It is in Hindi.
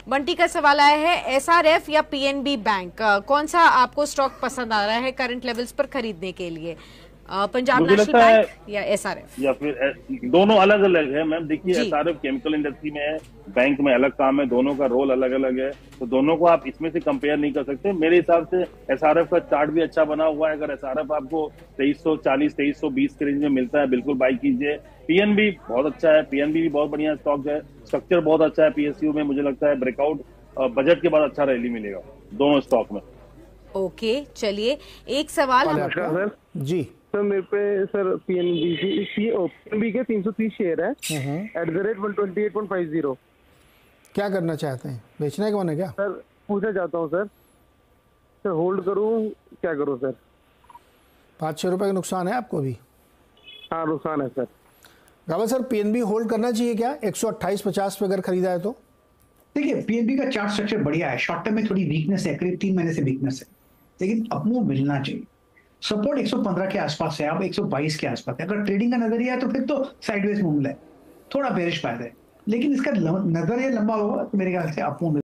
बंटी का सवाल आया है, एसआरएफ या पीएनबी बैंक, कौन सा आपको स्टॉक पसंद आ रहा है करंट लेवल्स पर खरीदने के लिए? पंजाब मुझे नेशनल लगता है बैंक या एसआरएफ? या फिर दोनों अलग अलग है मैम। देखिए, जी। एसआरएफ केमिकल इंडस्ट्री में है, बैंक में अलग काम है, दोनों का रोल अलग अलग है, तो दोनों को आप इसमें से कंपेयर नहीं कर सकते। मेरे हिसाब से एसआरएफ का चार्ट भी अच्छा बना हुआ है। अगर एसआरएफ आपको 2340 2320 के रेंज में मिलता है, बिल्कुल बाई कीजिए। पीएनबी बहुत अच्छा है, पीएनबी भी बहुत बढ़िया स्टॉक है, स्ट्रक्चर बहुत अच्छा है पीएसयू में। मुझे लगता है ब्रेकआउट बजट के बाद अच्छा रैली मिलेगा दोनों स्टॉक में। ओके, चलिए एक सवाल हम सर जी सर मेरे पे सर पीएनबी के 330 शेयर है एट द रेट 128.50। क्या करना चाहते हैं, बेचना है कौन है क्या? सर पूछना चाहता हूँ सर होल्ड करूँ क्या करूँ सर? 5-6 रुपए का नुकसान है आपको अभी? हाँ नुकसान है sir. Rawat sir, PNB hold करना चाहिए क्या 128-50 पे अगर खरीदा है तो? देखिए पीएनबी का चार्ट स्ट्रक्चर बढ़िया है, शॉर्ट टर्म में थोड़ी वीकनेस है, करीब 3 महीने से वीकनेस है, लेकिन अपमूव मिलना चाहिए। सपोर्ट 115 के आसपास है, अब 122 के आसपास है। अगर ट्रेडिंग का नजरिया है तो फिर तो साइडवेज मूव है, थोड़ा बेरिश फायदा है, लेकिन इसका नजरिया लंबा होगा तो मेरे ख्याल से अपमूव